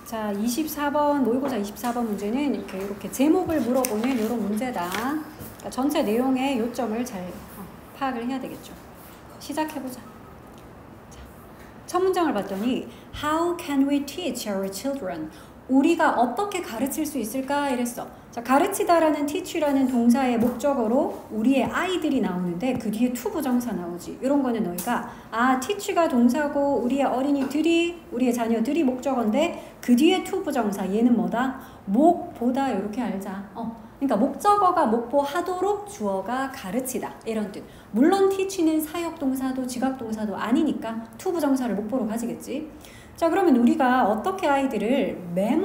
자, 24번 모의고사 24번 문제는 이렇게 제목을 물어보는 이런 문제다. 그러니까 전체 내용의 요점을 잘 파악을 해야 되겠죠. 시작해보자. 자, 첫 문장을 봤더니 How can we teach our children? 우리가 어떻게 가르칠 수 있을까? 이랬어. 자, 가르치다라는 teach라는 동사의 목적어로 우리의 아이들이 나오는데 그 뒤에 to 부정사 나오지. 이런 거는 너희가 teach가 동사고 우리의 어린이들이 우리의 자녀들이 목적어인데 그 뒤에 to 부정사 얘는 뭐다? 목보다 이렇게 알자. 그러니까 목적어가 목보하도록 주어가 가르치다 이런 뜻. 물론 teach는 사역동사도 지각동사도 아니니까 to 부정사를 목보로 가지겠지. 자, 그러면 우리가 어떻게 아이들을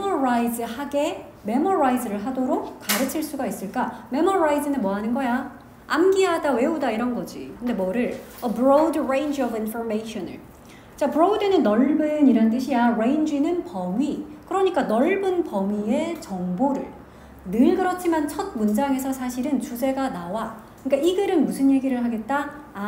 memorize를 하도록 가르칠 수가 있을까? memorize는 뭐 하는 거야? 암기하다, 외우다 이런 거지. 근데 뭐를? A broad range of information을. 자, broad는 넓은 이란 뜻이야. range는 범위. 그러니까 넓은 범위의 정보를. 늘 그렇지만 첫 문장에서 사실은 주제가 나와. 그러니까 이 글은 무슨 얘기를 하겠다?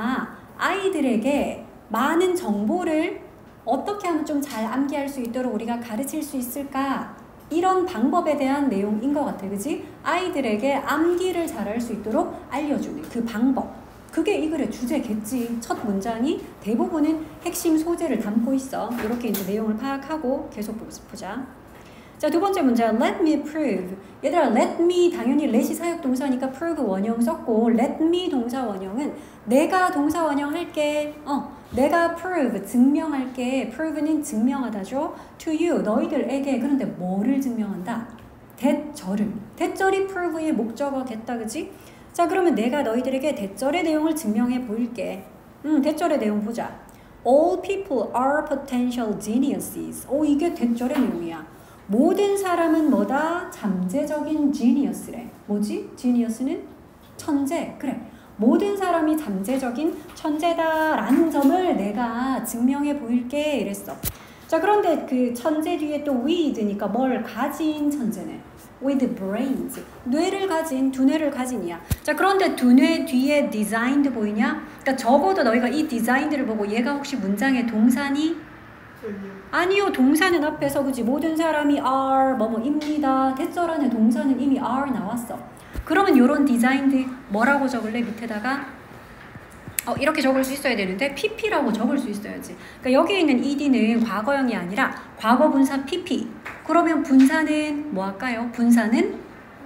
아이들에게 많은 정보를 어떻게 하면 좀 잘 암기할 수 있도록 우리가 가르칠 수 있을까? 이런 방법에 대한 내용인 것 같아. 그지? 아이들에게 암기를 잘할 수 있도록 알려주는 그 방법. 그게 이 글의 주제겠지. 첫 문장이 대부분은 핵심 소재를 담고 있어. 이렇게 이제 내용을 파악하고 계속 보자. 자, 두 번째 문제. Let me prove. 얘들아, let me 당연히 let이 사역동사니까 prove 원형 썼고 let me 동사 원형은 내가 동사 원형 할게. 내가 prove 증명할게. prove는 증명하다죠. to you 너희들에게. 그런데 뭐를 증명한다? 대절을. 대절이 prove의 목적어겠다. 그지? 자, 그러면 내가 너희들에게 대절의 내용을 증명해 보일게. 대절의 내용 보자. All people are potential geniuses. 이게 대절의 내용이야. 모든 사람은 뭐다? 잠재적인 genius래. 뭐지? genius는 천재. 그래. 모든 사람이 잠재적인 천재다라는 점을 내가 증명해 보일게 이랬어. 자, 그런데 그 천재 뒤에 또 with니까 뭘 가진 천재네. with brains. 뇌를 가진, 두뇌를 가진이야. 자, 그런데 두뇌 뒤에 designed 보이냐? 그러니까 적어도 너희가 이 designed를 보고 얘가 혹시 문장의 동사니? 아니요. 동사는 앞에서 그지? 모든 사람이 are 뭐뭐입니다. 대절 안에 동사는 이미 are 나왔어. 그러면 요런 designed 뭐라고 적을래? 밑에다가 이렇게 적을 수 있어야 되는데 pp라고 적을 수 있어야지. 그러니까 여기 있는 ed는 과거형이 아니라 과거분사 pp. 그러면 분사는 뭐 할까요? 분사는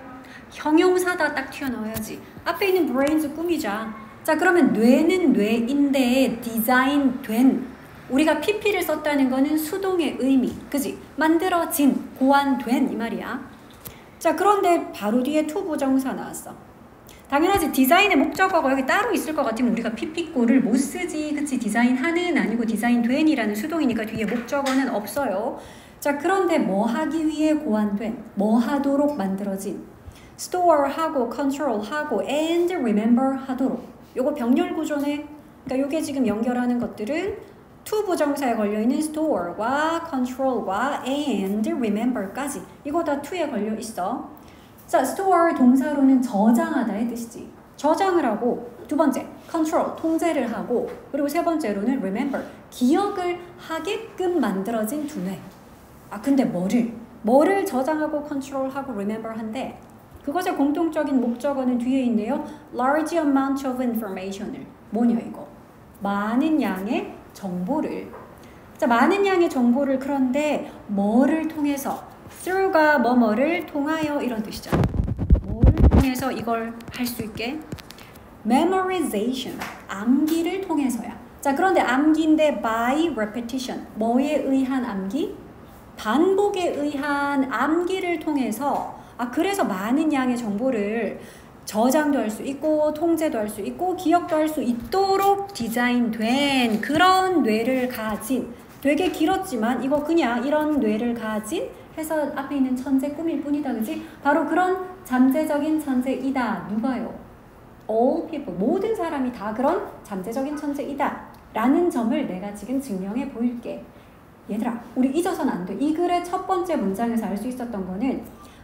형용사다 딱 튀어나와야지. 앞에 있는 brains 꾸미자. 자, 그러면 뇌는 뇌인데 디자인 된. 우리가 pp를 썼다는 거는 수동의 의미. 그지? 만들어진, 고안된 이 말이야. 자, 그런데 바로 뒤에 to 부정사 나왔어. 당연하지. 디자인의 목적어가 여기 따로 있을 것 같으면 우리가 pp꼴을 못 쓰지. 그치? 디자인하는 아니고 디자인된이라는 수동이니까 뒤에 목적어는 없어요. 자, 그런데 뭐 하기 위해 고안된, 뭐 하도록 만들어진. store하고 control하고 and remember 하도록. 요거 병렬 구조네. 그러니까 요게 지금 연결하는 것들은 to 부정사에 걸려있는 store과 control과 and remember까지 이거 다 to에 걸려있어. 자, store 동사로는 저장하다의 뜻이지. 저장을 하고 두 번째 control 통제를 하고 그리고 세 번째로는 remember 기억을 하게끔 만들어진 두뇌. 근데 뭐를 저장하고 control하고 remember 한데 그것의 공통적인 목적어는 뒤에 있네요. large amount of information을. 뭐냐 이거? 많은 양의 정보를. 자, 많은 양의 정보를. 그런데 뭐를 통해서? through가 뭐뭐를 통하여 이런 뜻이잖아. 뭐를 통해서 이걸 할 수 있게? memorization 암기를 통해서야. 자, 그런데 암기인데 by repetition 뭐에 의한 암기? 반복에 의한 암기를 통해서 그래서 많은 양의 정보를 저장도 할 수 있고 통제도 할 수 있고 기억도 할 수 있도록 디자인된 그런 뇌를 가진. 되게 길었지만 이거 그냥 이런 뇌를 가진 해서 앞에 있는 천재 꿈일 뿐이다. 그지? 바로 그런 잠재적인 천재이다. 누가요? All people 모든 사람이 다 그런 잠재적인 천재이다 라는 점을 내가 지금 증명해 보일게. 얘들아, 우리 잊어서는 안 돼. 이 글의 첫 번째 문장에서 알 수 있었던 거는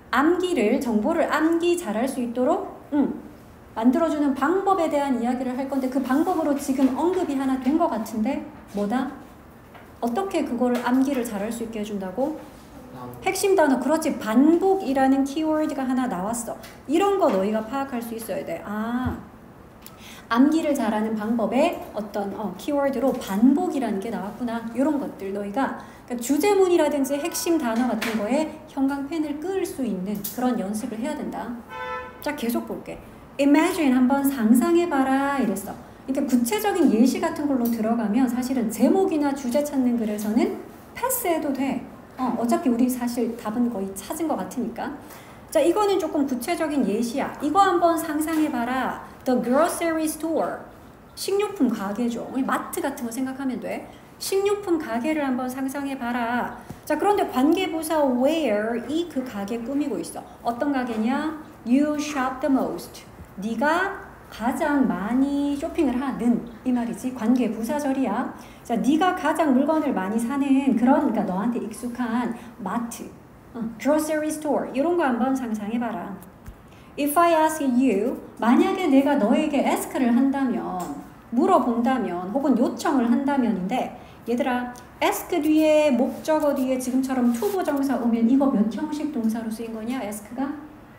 정보를 암기 잘할 수 있도록 만들어주는 방법에 대한 이야기를 할 건데 그 방법으로 지금 언급이 하나 된 것 같은데 뭐다? 어떻게 그거를 암기를 잘할 수 있게 해준다고? 핵심 단어. 그렇지. 반복이라는 키워드가 하나 나왔어. 이런 거 너희가 파악할 수 있어야 돼. 아, 암기를 잘하는 방법의 어떤 키워드로 반복이라는 게 나왔구나. 이런 것들 너희가 그러니까 주제문이라든지 핵심 단어 같은 거에 형광펜을 끌 수 있는 그런 연습을 해야 된다. 자, 계속 볼게. Imagine 한번 상상해봐라 이랬어. 그러니까 구체적인 예시 같은 걸로 들어가면 사실은 제목이나 주제 찾는 글에서는 패스해도 돼. 어차피 우리 사실 답은 거의 찾은 것 같으니까. 자, 이거는 조금 구체적인 예시야. 이거 한번 상상해봐라. The grocery store. 식료품 가게죠. 우리 마트 같은 거 생각하면 돼. 식료품 가게를 한번 상상해봐라. 자, 그런데 관계부사 where 이 그 가게 꾸미고 있어. 어떤 가게냐? You shop the most. 네가 가장 많이 쇼핑을 하는 이 말이지. 관계부사절이야. 자, 네가 가장 물건을 많이 사는 그러니까 너한테 익숙한 마트, grocery store 이런 거 한번 상상해봐라. If I ask you, 만약에 내가 너에게 ask를 한다면, 물어본다면, 혹은 요청을 한다면인데, 얘들아, ask 뒤에 목적어 뒤에 지금처럼 투부정사 오면 이거 몇 형식 동사로 쓰인 거냐? ask가?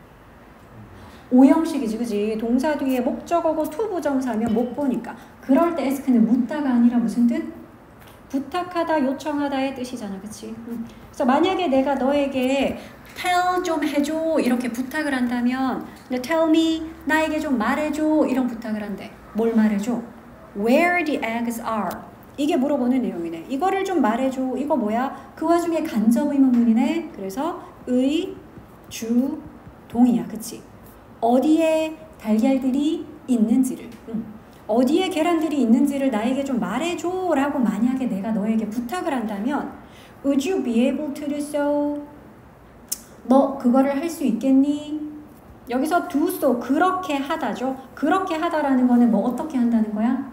5형식이지, 그지? 동사 뒤에 목적어고 투부정사면 못 보니까. 그럴 때 ask는 묻다가 아니라 무슨 뜻? 부탁하다, 요청하다의 뜻이잖아, 그치? 그래서 만약에 내가 너에게 tell 좀 해줘 이렇게 부탁을 한다면 tell me, 나에게 좀 말해줘 이런 부탁을 한대. 뭘 말해줘? Where the eggs are. 이게 물어보는 내용이네. 이거를 좀 말해줘. 이거 뭐야? 그 와중에 간접 의문문이네. 그래서 의, 주, 동이야, 그치? 어디에 달걀들이 있는지를 어디에 계란들이 있는지를 나에게 좀 말해줘 라고 만약에 내가 너에게 부탁을 한다면 Would you be able to do so? 너 그거를 할 수 있겠니? 여기서 do so, 그렇게 하다죠. 그렇게 하다라는 거는 뭐 어떻게 한다는 거야?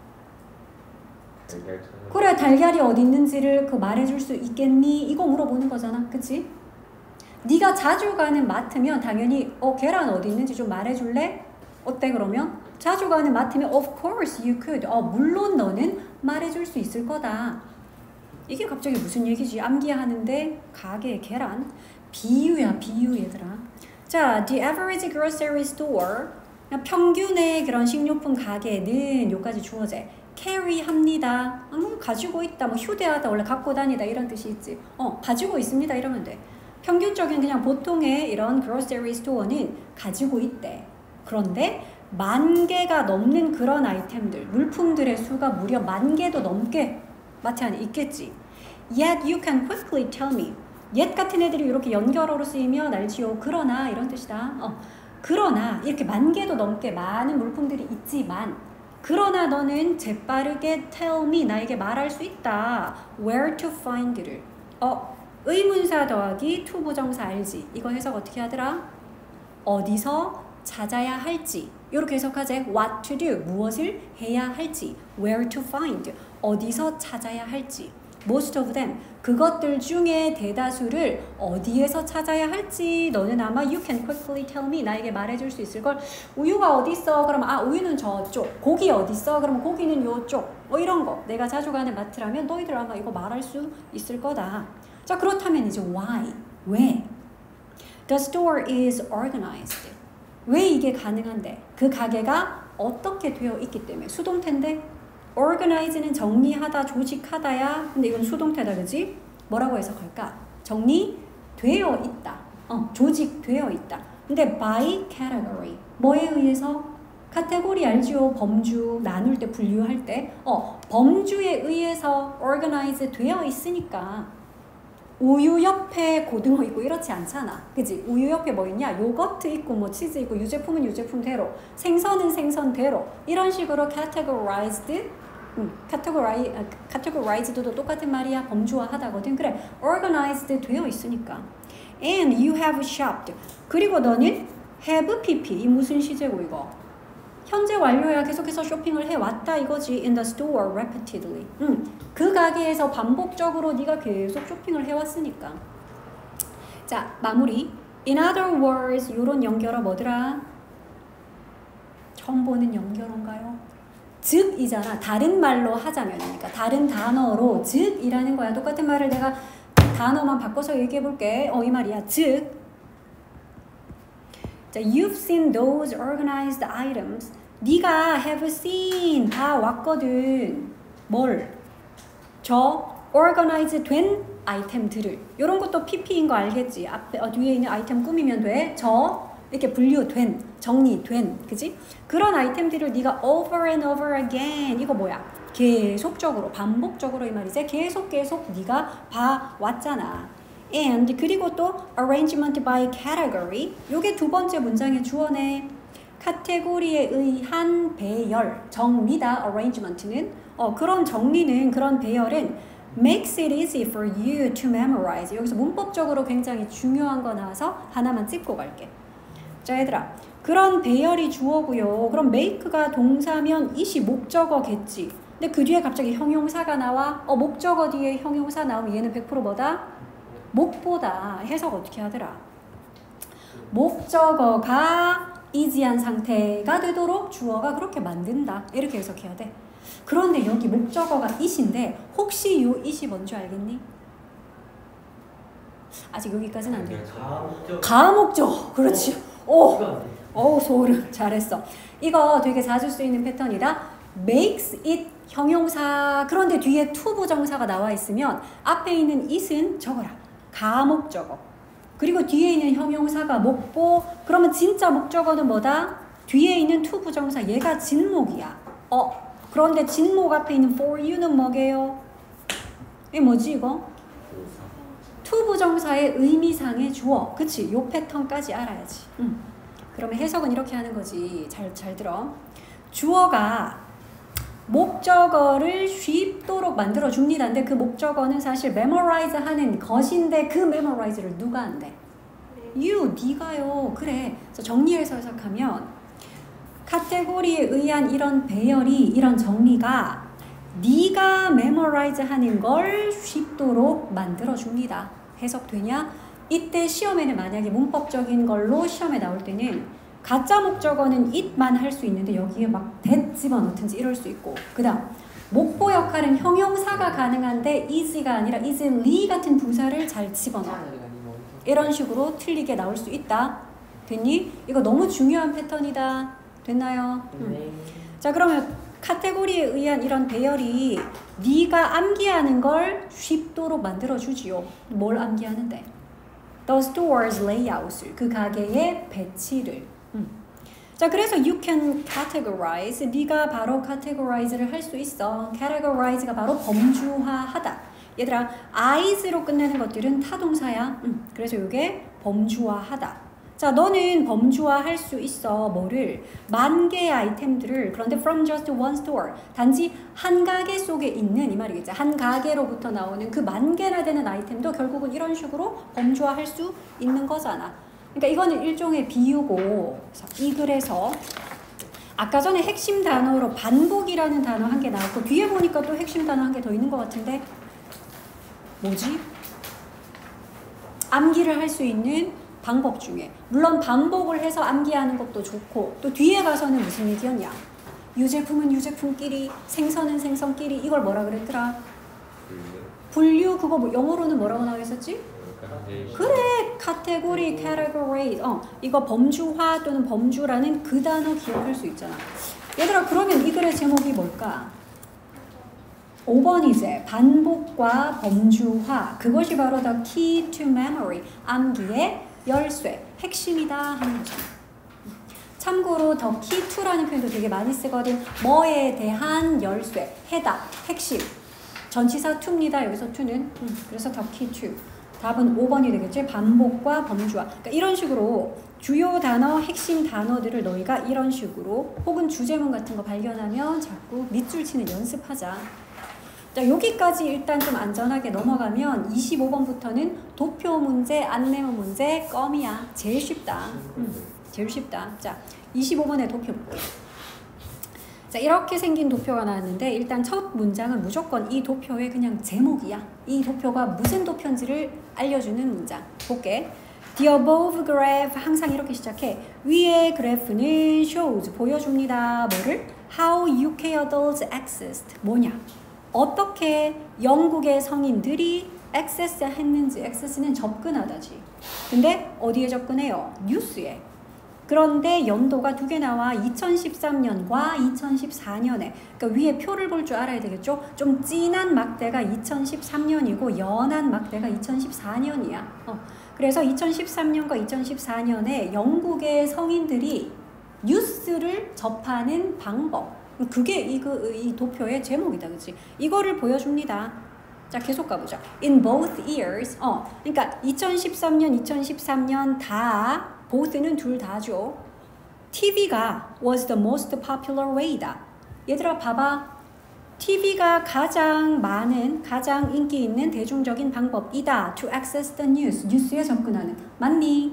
그래, 달걀이 어디 있는지를 그 말해줄 수 있겠니? 이거 물어보는 거잖아, 그치? 네가 자주 가는 마트면 당연히 계란 어디 있는지 좀 말해줄래? 어때 그러면? 자주 가는 마트면 of course you could. 물론 너는 말해줄 수 있을 거다. 이게 갑자기 무슨 얘기지? 암기하는데 가게, 계란. 비유야, 비유 얘들아. 자, the average grocery store. 평균의 그런 식료품 가게는 요까지 주어져. carry 합니다. 가지고 있다, 뭐 휴대하다, 원래 갖고 다니다 이런 뜻이 있지. 가지고 있습니다 이러면 돼. 평균적인 그냥 보통의 이런 grocery store는 가지고 있대. 그런데 10,000개가 넘는 그런 아이템들, 물품들의 수가 무려 10,000개도 넘게 마트 안에 있겠지. Yet you can quickly tell me. yet 같은 애들이 이렇게 연결어로 쓰이면 알지요. 그러나 이런 뜻이다. 그러나 이렇게 10,000개도 넘게 많은 물품들이 있지만 그러나 너는 재빠르게 tell me, 나에게 말할 수 있다. where to find를. 의문사 더하기 투부정사 알지. 이거 해석 어떻게 하더라? 어디서 찾아야 할지. 이렇게 해석하지. what to do, 무엇을 해야 할지. where to find, 어디서 찾아야 할지. most of them, 그것들 중에 대다수를 어디에서 찾아야 할지 너는 아마 you can quickly tell me, 나에게 말해줄 수 있을걸. 우유가 어디 있어? 그러면 우유는 저쪽. 고기 어디 있어? 그러면 고기는 요쪽. 이런 거 내가 자주 가는 마트라면 너희들 아마 이거 말할 수 있을 거다. 자, 그렇다면 이제 why? 왜? The store is organized. 왜 이게 가능한데? 그 가게가 어떻게 되어 있기 때문에. 수동태인데 organize는 정리하다, 조직하다야. 근데 이건 수동태다, 그지? 뭐라고 해석할까? 정리되어 있다. 조직되어 있다. 근데 by category. 뭐에 의해서? 카테고리 알지요? 범주 나눌 때, 분류할 때. 범주에 의해서 organize 되어 있으니까 우유 옆에 고등어 있고 이렇지 않잖아. 그치? 우유 옆에 뭐 있냐? 요거트 있고 뭐 치즈 있고 유제품은 유제품대로, 생선은 생선대로 이런 식으로 categorized도 똑같은 말이야. 범주화하다거든. 그래, organized 되어 있으니까. And you have shopped. 그리고 너는 have pp. 이 무슨 시제고 이거? 현재 완료야. 계속해서 쇼핑을 해왔다 이거지. In the store repeatedly. 그 가게에서 반복적으로 네가 계속 쇼핑을 해왔으니까. 자, 마무리. In other words, 요런 연결어 뭐더라? 처음 보는 연결어인가요? 즉이잖아. 다른 말로 하자면, 그러니까 다른 단어로 즉이라는 거야. 똑같은 말을 내가 단어만 바꿔서 얘기해 볼게. 이 말이야. 즉, 자, you've seen those organized items. 네가 have seen 다 왔거든. 뭘? 저 organize 된 아이템들을. 이런 것도 PP인 거 알겠지? 앞에 뒤에 있는 아이템 꾸미면 돼. 저 이렇게 분류된, 정리된, 그지? 그런 아이템들을 네가 over and over again. 이거 뭐야? 계속적으로, 반복적으로 이 말이지. 계속 네가 봐왔잖아. And 그리고 또 arrangement by category. 요게 두 번째 문장의 주어네. 카테고리에 의한 배열, 정리다. arrangement는 그런 정리는, 그런 배열은 makes it easy for you to memorize. 여기서 문법적으로 굉장히 중요한 거 나와서 하나만 짚고 갈게. 자, 얘들아, 그런 배열이 주어고요. 그럼 make가 동사면 it이 목적어겠지. 근데 그 뒤에 갑자기 형용사가 나와. 목적어 뒤에 형용사 나오면 얘는 100% 뭐다? 목보다. 해석 어떻게 하더라? 목적어가 easy한 상태가 되도록 주어가 그렇게 만든다. 이렇게 해석해야 돼. 그런데 여기 목적어가 it인데 혹시 요 it이 뭔지 알겠니? 아직 여기까지는 안 돼. 가목적. 그렇지. 소름. 잘했어. 이거 되게 자주 쓰이는 패턴이다. makes it 형용사. 그런데 뒤에 to 부정사가 나와 있으면 앞에 있는 it은 적어라. 가목적어. 그리고 뒤에 있는 형용사가 목보. 그러면 진짜 목적어는 뭐다? 뒤에 있는 to 부정사. 얘가 진목이야. 그런데 진목 앞에 있는 for you는 뭐게요? 이게 뭐지 이거? to 부정사의 의미상의 주어. 그치? 요 패턴까지 알아야지. 그러면 해석은 이렇게 하는 거지. 잘 들어. 주어가 목적어를 쉽도록 만들어 줍니다. 근데 그 목적어는 사실 memorize 하는 것인데 그 memorize를 누가 한대? you, 네가요. 그래. 그래서 정리해서 해석하면 카테고리에 의한 이런 배열이, 이런 정리가 네가 memorize 하는 걸 쉽도록 만들어 줍니다. 해석되냐? 이때 시험에는 만약에 문법적인 걸로 시험에 나올 때는 가짜 목적어는 it만 할 수 있는데 여기에 막 that 집어넣든지 이럴 수 있고, 그 다음 목보 역할은 형용사가 가능한데 is가 아니라 easily 같은 부사를 잘 집어넣어. 이런 식으로 틀리게 나올 수 있다. 됐니? 이거 너무 중요한 패턴이다. 됐나요? 자, 그러면 카테고리에 의한 이런 배열이 네가 암기하는 걸 쉽도록 만들어주지요. 뭘 암기하는데? The store's layout을, 그 가게의 배치를. 자, 그래서 you can categorize. 네가 바로 categorize를 할 수 있어. categorize가 바로 범주화하다. 얘들아, is로 끝내는 것들은 타동사야. 그래서 이게 범주화하다. 자, 너는 범주화할 수 있어. 뭐를? 10,000개의 아이템들을. 그런데 from just one store. 단지 한 가게 속에 있는, 이 말이겠지. 한 가게로부터 나오는 그 10,000개나 되는 아이템도 결국은 이런 식으로 범주화할 수 있는 거잖아. 그러니까 이거는 일종의 비유고, 이 글에서 아까 전에 핵심 단어로 반복이라는 단어 한 개 나왔고, 뒤에 보니까 또 핵심 단어 한 개 더 있는 것 같은데 뭐지? 암기를 할 수 있는 방법 중에, 물론 반복을 해서 암기하는 것도 좋고, 또 뒤에 가서는 무슨 얘기였냐? 유제품은 유제품끼리, 생선은 생선끼리. 이걸 뭐라 그랬더라? 분류. 그거 뭐 영어로는 뭐라고 나와 있었지? 그래, 카테고리, category. 이거 범주화 또는 범주라는 그 단어 기억할 수 있잖아. 얘들아, 그러면 이 글의 제목이 뭘까? 5번이제 반복과 범주화. 그것이 바로 the key to memory. 암기의 열쇠, 핵심이다 하는 거죠. 참고로 the key to라는 표현도 되게 많이 쓰거든. 뭐에 대한 열쇠, 해답, 핵심. 전치사 to입니다. 여기서 to는. 그래서 the key to. 답은 5번이 되겠지. 반복과 범주화. 그러니까 이런 식으로 주요 단어, 핵심 단어들을 너희가 이런 식으로 혹은 주제문 같은 거 발견하면 자꾸 밑줄 치는 연습하자. 자, 여기까지 일단 좀 안전하게 넘어가면 25번부터는 도표 문제, 안내문 문제, 껌이야. 제일 쉽다. 제일 쉽다. 자, 25번의 도표 볼게요. 자, 이렇게 생긴 도표가 나왔는데 일단 첫 문장은 무조건 이 도표의 그냥 제목이야. 이 도표가 무슨 도표인지를 알려주는 문장. 볼게. The above graph, 항상 이렇게 시작해. 위의 그래프는 shows, 보여줍니다. 뭐를? How UK adults accessed, 뭐냐? 어떻게 영국의 성인들이 액세스 했는지, 액세스는 접근하다지. 근데 어디에 접근해요? 뉴스에. 그런데 연도가 두 개 나와. 2013년과 2014년에. 그러니까 위에 표를 볼 줄 알아야 되겠죠? 좀 진한 막대가 2013년이고 연한 막대가 2014년이야. 그래서 2013년과 2014년에 영국의 성인들이 뉴스를 접하는 방법. 그게 이 도표의 제목이다. 그치? 이거를 보여줍니다. 자, 계속 가보자. In both years. 그러니까 2013년, 2013년 다 both는 둘 다죠. TV가 was the most popular way다. 얘들아 봐봐. TV가 가장 많은, 가장 인기 있는 대중적인 방법이다. To access the news. 뉴스에 접근하는. 맞니?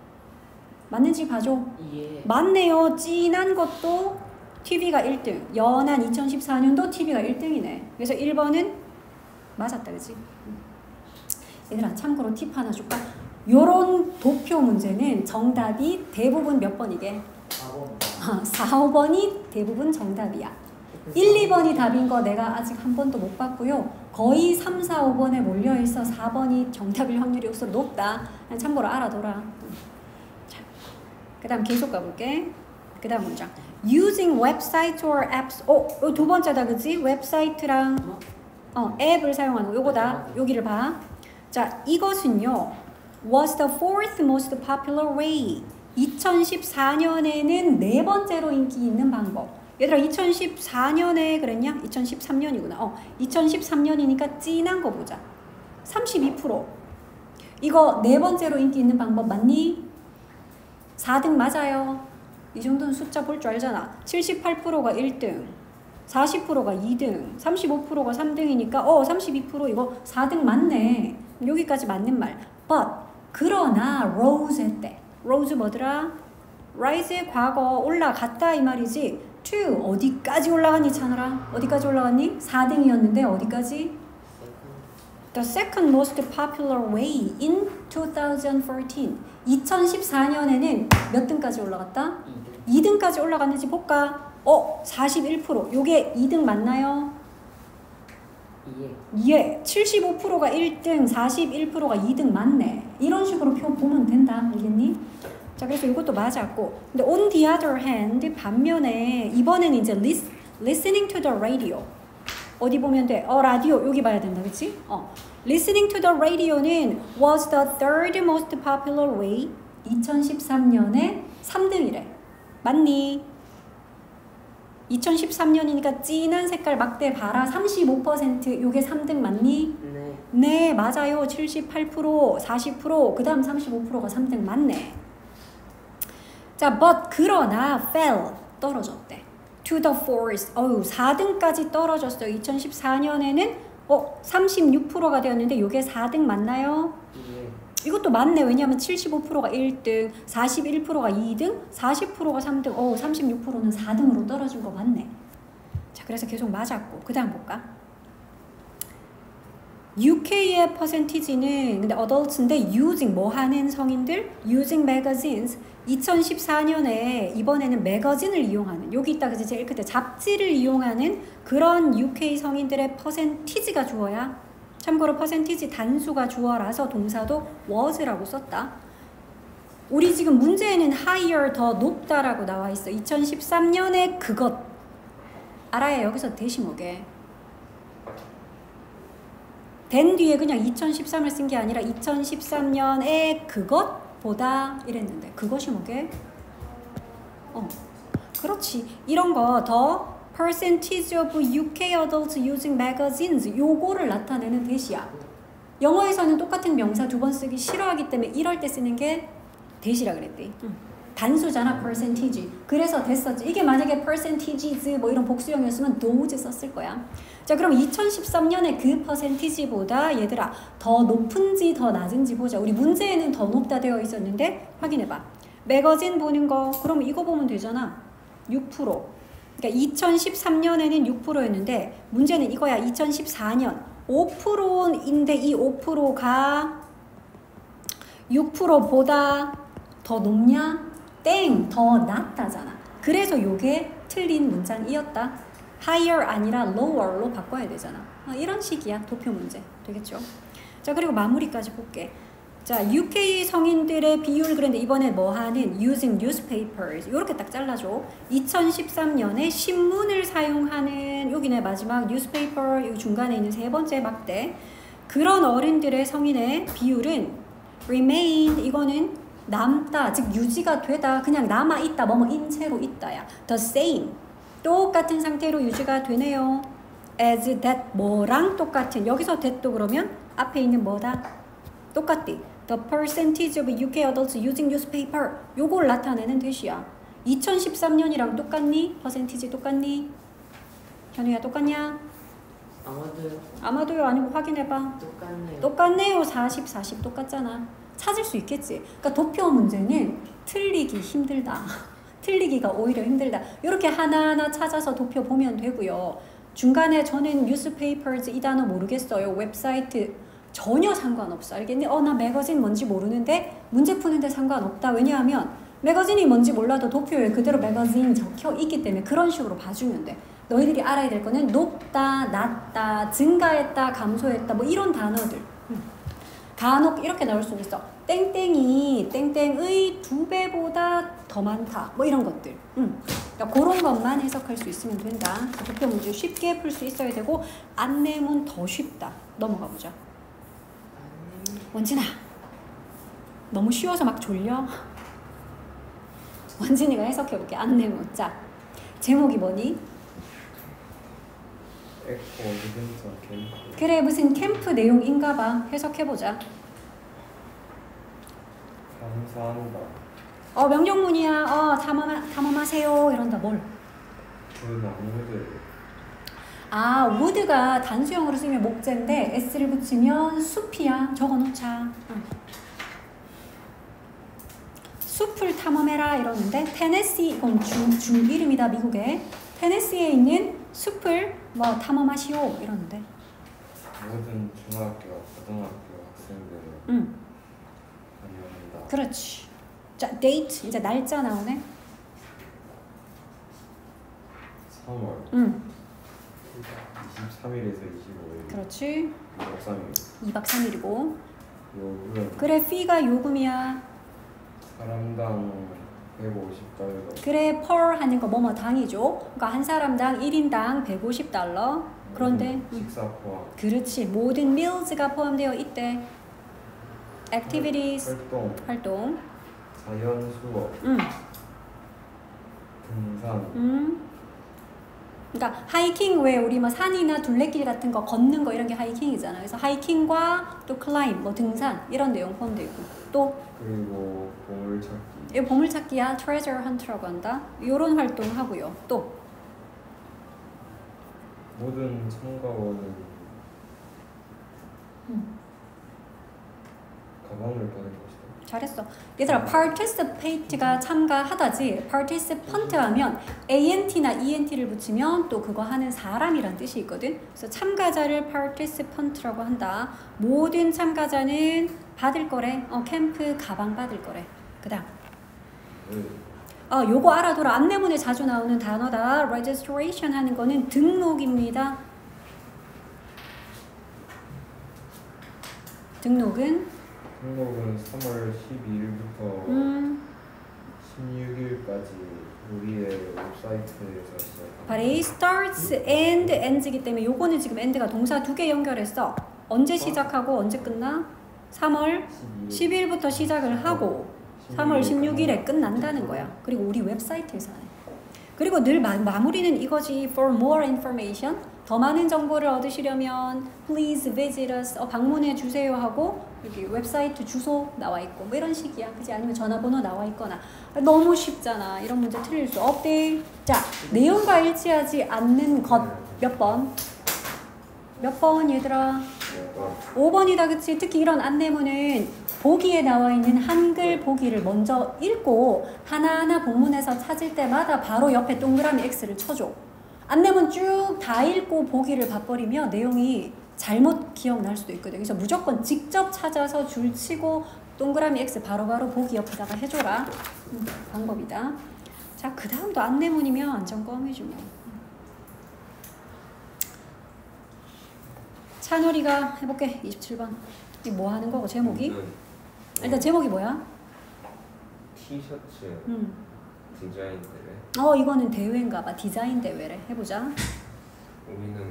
맞는지 봐줘. 예. 맞네요. 진한 것도 TV가 1등. 연한 2014년도 TV가 1등이네. 그래서 1번은 맞았다. 그치? 얘들아 참고로 팁 하나 줄까? 요런 도표 문제는 정답이 대부분 몇 번이게? 4번. 4, 5번이 대부분 정답이야. 1, 2번이 답인 거 내가 아직 한 번도 못 봤고요. 거의 3, 4, 5번에 몰려있어 4번이 정답일 확률이 우선 높다. 참고로 알아둬라. 자, 그 다음 계속 가볼게. 그 다음 문장. Using websites or apps. 두 번째다 그치? 웹사이트랑 앱을 사용하는 거. 요거다. 여기를 봐. 자, 이것은요. was the fourth most popular way. 2014년에는 네 번째로 인기 있는 방법. 얘들아 2014년에 그랬냐? 2013년이구나. 2013년이니까 진한 거 보자. 32%. 이거 네 번째로 인기 있는 방법 맞니? 4등 맞아요. 이 정도는 숫자 볼 줄 알잖아. 78%가 1등. 40%가 2등, 35%가 3등이니까 32% 이거 4등 맞네. 여기까지 맞는 말. But 그러나 rose 했대. rose 뭐더라? rise의 과거 올라갔다 이 말이지. to 어디까지 올라갔니 차느라? 어디까지 올라갔니? 4등이었는데 어디까지? The second most popular way in 2014. 2014년에는 몇 등까지 올라갔다? 2등까지 올라갔는지 볼까? 41%. 요게 2등 맞나요? 예. 75%가 1등, 41%가 2등 맞네. 이런 식으로 표 보면 된다. 알겠니? 자, 그래서 이것도 맞았고. 근데 on the other hand, 반면에 이번에는 이제 listening to the radio. 어디 보면 돼? 라디오. 여기 봐야 된다. 그치? Listening to the radio는 was the third most popular way. 2013년에 3등이래. 맞니? 2013년이니까 진한 색깔 막대 봐라. 35% 요게 3등 맞니? 네. 네, 맞아요. 78%, 40%, 그 다음 35%가 3등 맞네. 자, but 그러나 fell, 떨어졌대. To the fourth, 4등까지 떨어졌어요. 2014년에는 36%가 되었는데 요게 4등 맞나요? 예. 이것도 맞네. 왜냐하면 75%가 1등, 41%가 2등, 40%가 3등, 36%는 4등으로 떨어진 거 맞네. 자, 그래서 계속 맞았고. 그 다음 볼까? UK의 퍼센티지는 근데 adults인데 using 뭐 하는 성인들? using magazines. 2014년에 이번에는 매거진을 이용하는 여기 있다 그지 제일 끝에 잡지를 이용하는 그런 UK 성인들의 퍼센티지가 주어야. 참고로 퍼센티지 단수가 주어라서 동사도 was라고 썼다. 우리 지금 문제에는 higher 더 높다라고 나와 있어. 2013년에 그것 알아야 여기서 대신 오게. 된 뒤에 그냥 2013을 쓴 게 아니라 2013년에 그것보다 이랬는데 그것이 뭐게? 그렇지. 이런 거 더 percentage of UK adults using magazines 요거를 나타내는 대시야. 영어에서는 똑같은 명사 두 번 쓰기 싫어하기 때문에 이럴 때 쓰는 게 대시라 그랬대. 단수잖아 percentage. 그래서 됐었지. 이게 만약에 percentages 뭐 이런 복수형이었으면 those 썼을 거야. 자, 그럼 2013년에 그 퍼센티지보다 얘들아 더 높은지 더 낮은지 보자. 우리 문제에는 더 높다 되어 있었는데 확인해봐. 매거진 보는 거 그럼 이거 보면 되잖아. 6%. 그러니까 2013년에는 6%였는데 문제는 이거야. 2014년 5%인데 이 5%가 6%보다 더 높냐? 땡! 더 낮다잖아. 그래서 요게 틀린 문장이었다. higher 아니라 lower로 바꿔야 되잖아. 이런 식이야. 도표 문제. 되겠죠? 자, 그리고 마무리까지 볼게. 자, UK 성인들의 비율 그런데 이번에 뭐 하는 using newspapers 이렇게 딱 잘라줘. 2013년에 신문을 사용하는 여기네 마지막 newspaper 이 중간에 있는 세 번째 막대 그런 어른들의 성인의 비율은 remained 이거는 남다 즉 유지가 되다 그냥 남아 있다 뭐뭐 인체로 있다야 the same 똑같은 상태로 유지가 되네요. as that 뭐랑 똑같은 여기서 that도 그러면 앞에 있는 뭐다 똑같디. The percentage of UK adults using newspaper 요걸 나타내는 뜻이야. 2013년이랑 똑같니? 퍼센티지 똑같니? 현우야 똑같냐? 아마도요. 아마도요 아니고 확인해봐. 똑같네요. 똑같네요. 40, 40 똑같잖아. 찾을 수 있겠지. 그러니까 도표 문제는 틀리기 힘들다. 틀리기가 오히려 힘들다. 이렇게 하나하나 찾아서 도표 보면 되고요. 중간에 저는 newspapers 이 단어 모르겠어요. 웹사이트 전혀 상관없어. 알겠니? 나 매거진 뭔지 모르는데 문제 푸는데 상관없다. 왜냐하면 매거진이 뭔지 몰라도 도표에 그대로 매거진 적혀 있기 때문에 그런 식으로 봐주면 돼. 너희들이 알아야 될 거는 높다, 낮다, 증가했다, 감소했다 뭐 이런 단어들. 간혹 이렇게 나올 수 있어. 땡땡이 땡땡의 2배보다 더 많다. 뭐 이런 것들. 그러니까 그런 것만 해석할 수 있으면 된다. 도표 문제 쉽게 풀 수 있어야 되고 안내문 더 쉽다. 넘어가 보자. 원진아 너무 쉬워서 막 졸려? 원진이가 해석해볼게. 안내문. 자 제목이 뭐니? 에코 어드벤처 캠프. 그래 무슨 캠프 내용인가봐. 해석해보자. 감사한다. 명령문이야. 탐험하세요 이런다. 뭘? 그 나무들. woo드가 단수형으로 쓰면 목재인데 s를 붙이면 숲이야. 적어놓자. 숲을 탐험해라 이러는데 테네시 이건 주 이름이다. 미국에 테네시에 있는 숲을 뭐 탐험하시오 이러는데 모든 중학교, 고등학교 학생들을 환영한다. 그렇지. 자 데이트 이제 날짜 나오네. 3월 23일에서 25일. 그렇지. 2박 3일. 2박 3일이고 요금 그래 피가 요금이야. 사람당 150달러. 그래 per 하는 거 뭐뭐 당이죠. 그러니까 한 사람당 1인당 150달러. 그런데 식사 포함. 그렇지. 모든 meals가 포함되어 있대. activities 활동. 자연 수업. 등산. 그러니까 하이킹 왜 우리 뭐 산이나 둘레길 같은 거 걷는 거 이런 게 하이킹이잖아. 그래서 하이킹과 또 클라임 뭐 등산 이런 내용 포함되어 있고 또 그리고 보물찾기. 이 보물찾기야 treasure hunt라고 한다. 이런 활동 하고요. 또 모든 참가원은 가방을 받을 것이다. 잘했어. 얘들아 participate가 참가하다지 participant 하면 ant나 ent를 붙이면 또 그거 하는 사람이란 뜻이 있거든. 그래서 참가자를 participant라고 한다. 모든 참가자는 받을 거래. 캠프 가방 받을 거래. 그 다음 요거 알아둬라. 안내문에 자주 나오는 단어다. registration 하는 거는 등록입니다. 등록은 3월 12일부터 16일까지 우리의 웹사이트에서 시작합니다. 발이 starts and ends이기 때문에 요거는 지금 end가 동사 2개 연결했어. 언제 시작하고 언제 끝나? 3월 10일부터 시작을 하고 3월 16일에 끝난다는 거야. 그리고 우리 웹사이트에서 하네. 그리고 늘 마무리는 이거지. For more information 더 많은 정보를 얻으시려면 please visit us 방문해 주세요 하고 여기 웹사이트 주소 나와 있고 뭐 이런 식이야. 그지? 아니면 전화번호 나와 있거나. 너무 쉽잖아. 이런 문제 틀릴 수 없대. 자, 내용과 일치하지 않는 것 몇 번? 몇 번 얘들아? 5번이다. 그치? 특히 이런 안내문은 보기에 나와 있는 한글 보기를 먼저 읽고 하나하나 본문에서 찾을 때마다 바로 옆에 동그라미 X를 쳐줘. 안내문 쭉 다 읽고 보기를 봐버리면 내용이 잘못 기억날 수도 있거든. 그래서 무조건 직접 찾아서 줄 치고 동그라미 X 바로바로 보기 옆에다가 해줘라. 방법이다. 자, 그 다음도 안내문이면 안전검이지 뭐. 찬호리가 해볼게. 27번. 이 뭐 하는 거고 제목이? 우리는 일단 제목이 뭐야? 티셔츠 디자인 대회. 이거는 대회인가 봐. 디자인 대회래. 해보자. 우리는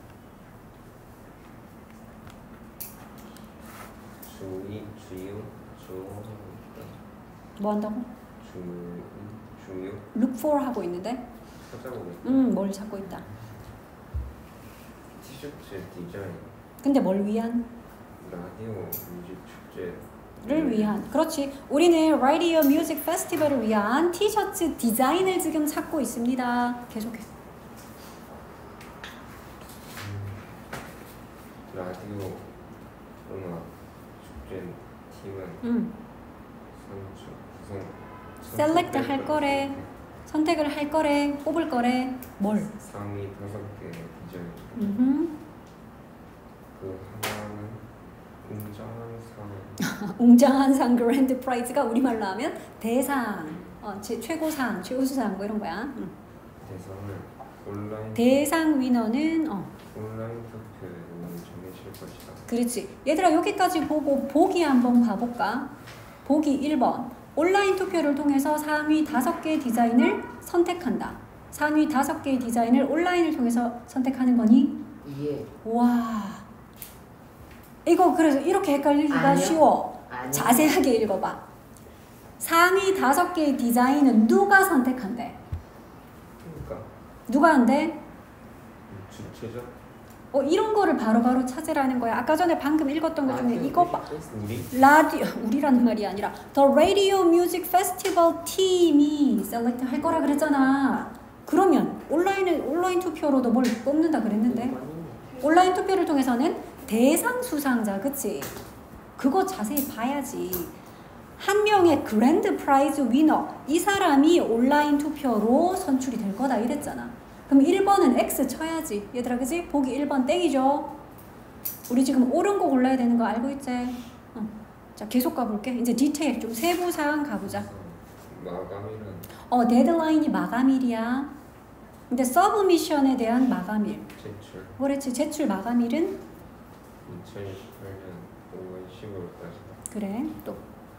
뭐 한다고? 주요 look for 하고 있는데? 찾아보고 있다. 뭘 찾고 있다. 티셔츠 디자인 근데 뭘 위한? 라디오 뮤직 축제 를 위한. 그렇지. 우리는 라디오 뮤직 페스티벌을 위한 티셔츠 디자인을 지금 찾고 있습니다. 계속해. 라디오 음악 축제 팀은 셀렉트 할 거래. 선택을 할 거래. 뽑을 거래. 뭘? 상위 5개 디자인. 그 하나는 웅장한 상. 웅장한 상 그랜드 프라이즈가 우리말로 하면 대상, 최고상, 최우수상 뭐 이런 거야. 대상을 온라인 대상 위너는 온라인 투표로 정해질 것이다. 그렇지. 얘들아 여기까지 보고 보기 한번 봐볼까? 보기 1번. 온라인 투표를 통해서 상위 5개의 디자인을 선택한다. 상위 5개의 디자인을 온라인을 통해서 선택하는 거니? 예. 와. 이거 그래서 이렇게 헷갈리기가 아니요. 쉬워. 아니요. 자세하게 읽어봐. 상위 5개의 디자인은 누가 선택한대? 그러니까 누가 한대? 주체적 이런 거를 바로바로 찾으라는 거야. 아까 전에 방금 읽었던 것 중에 이거 봐. 우리 우리라는 말이 아니라 The Radio Music Festival 팀이 셀렉트 할 거라 그랬잖아. 그러면 온라인 투표로도 뭘 뽑는다 그랬는데 온라인 투표를 통해서는 대상 수상자, 그치? 그거 자세히 봐야지. 한 명의 그랜드 프라이즈 위너, 이 사람이 온라인 투표로 선출이 될 거다 이랬잖아. 그럼 1번은 X 쳐야지. 얘들아, 그치? 보기 1번 땡이죠? 우리 지금 옳은 거 골라야 되는 거 알고 있지? 자, 계속 가볼게. 이제 디테일 좀 세부 사항 가보자. 마감일은 데드라인이 마감일이야. 근데 서브미션에 대한 마감일. 제출 그렇지. 제출 마감일은? 2018년 5월 15일까지. 그래. 또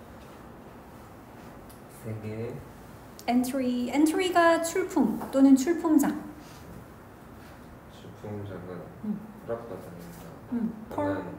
3개의 엔트리가 출품 또는 출품작. 출품작은 허락받아야